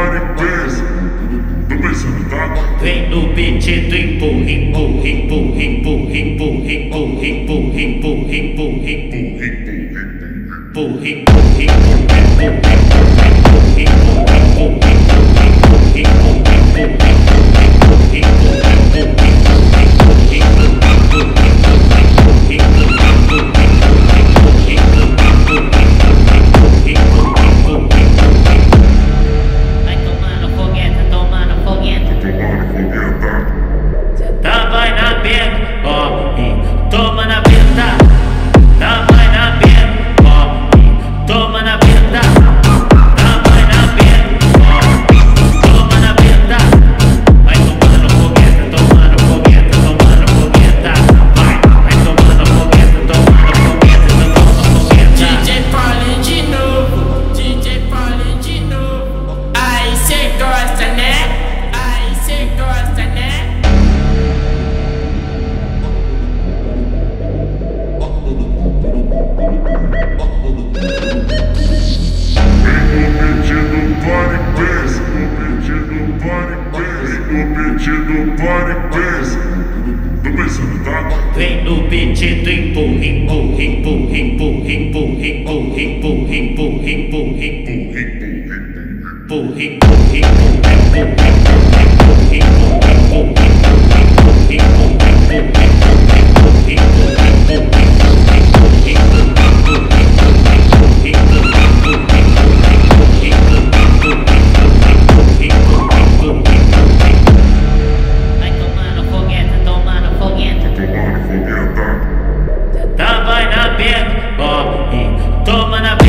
body bass. Tô pensando, tá? Vem no beat do empurra, empurra, empurra, empurra, empurra, empurra, empurra, empurra, empurra, empurra, empurra, toma na venta, tá vai na venta, ó, toma na venta, tá vai na venta, ó, toma na venta, vai tomando fogueta, tomando fogueta, tomando fogueta, vai tomando fogueta, tomando fogueta, tomando fogueta. DJ Paulinho de novo, DJ Paulinho de novo. Aí cê gosta, né? Aí cê gosta, né? Tô pensando, tá? Vem no beat do empurra, empurra, empurra, empurra, empurra, empurra, empurra, empurra, empurra, empurra, empurra, tá vai na venta, ó, toma na